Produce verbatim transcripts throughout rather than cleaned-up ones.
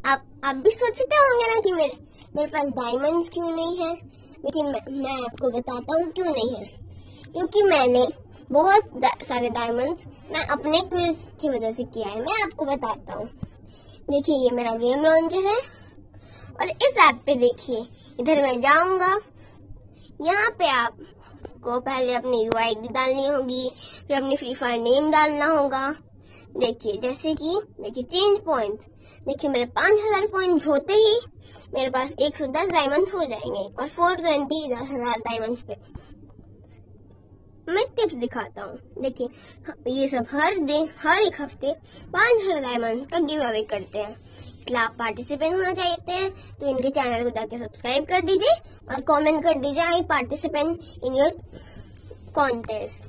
आप आप भी सोचते होंगे ना कि मेरे मेरे पास डायमंड्स क्यों नहीं है, लेकिन मैं, मैं आपको बताता हूँ क्यों नहीं है। क्योंकि मैंने बहुत सारे डायमंड्स मैं अपने क्विज की वजह से किया है। मैं आपको बताता हूँ। देखिए ये मेरा गेम लॉन्चर है और इस ऐप पे देखिए, इधर मैं जाऊंगा, यहाँ पे आपको पहले अपनी यू आई डी डालनी होगी, फिर अपनी फ्री फायर नेम डालना होगा। देखिए जैसे कि देखिए चेंज पॉइंट, देखिए मेरे पांच हजार पॉइंट होते ही मेरे पास एक सौ दस डायमंड हो जाएंगे और फोर ट्वेंटी दस हजार डायमंड पे मैं टिप्स दिखाता हूँ। देखिए ये सब हर दिन हर एक हफ्ते पांच हजार डायमंड का गिव अवे करते हैं, इसलिए आप पार्टिसिपेंट होना चाहते हैं तो इनके चैनल को जाके सब्सक्राइब कर दीजिए और कमेंट कर दीजिए I participant in your contest.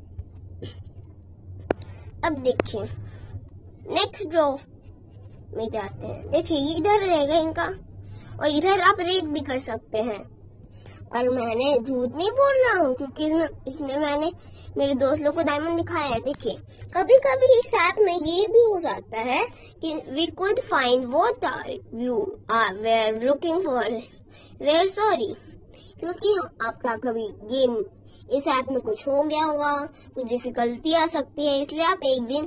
अब देखिए नेक्स्ट ड्रॉ में जाते हैं। देखिए इधर रहेगा इनका और इधर आप रेट भी कर सकते हैं। और मैंने झूठ नहीं बोल रहा हूँ क्योंकि इसमें इसमें मैंने मेरे दोस्त लोग को डायमंड दिखाया है। देखिए कभी कभी इस ऐप में ये भी हो जाता है कि we could find what are you are where looking for where sorry, क्योंकि आपका कभी गेम इस ऐप में कुछ हो गया होगा, कुछ डिफिकल्टी आ सकती है, इसलिए आप एक दिन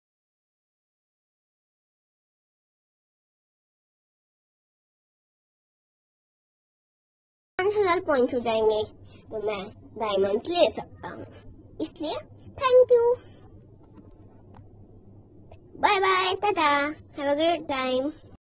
पांच हजार पॉइंट हो जाएंगे तो मैं डायमंड ले सकता हूँ। इसलिए thank you, bye bye, tata, have a great time.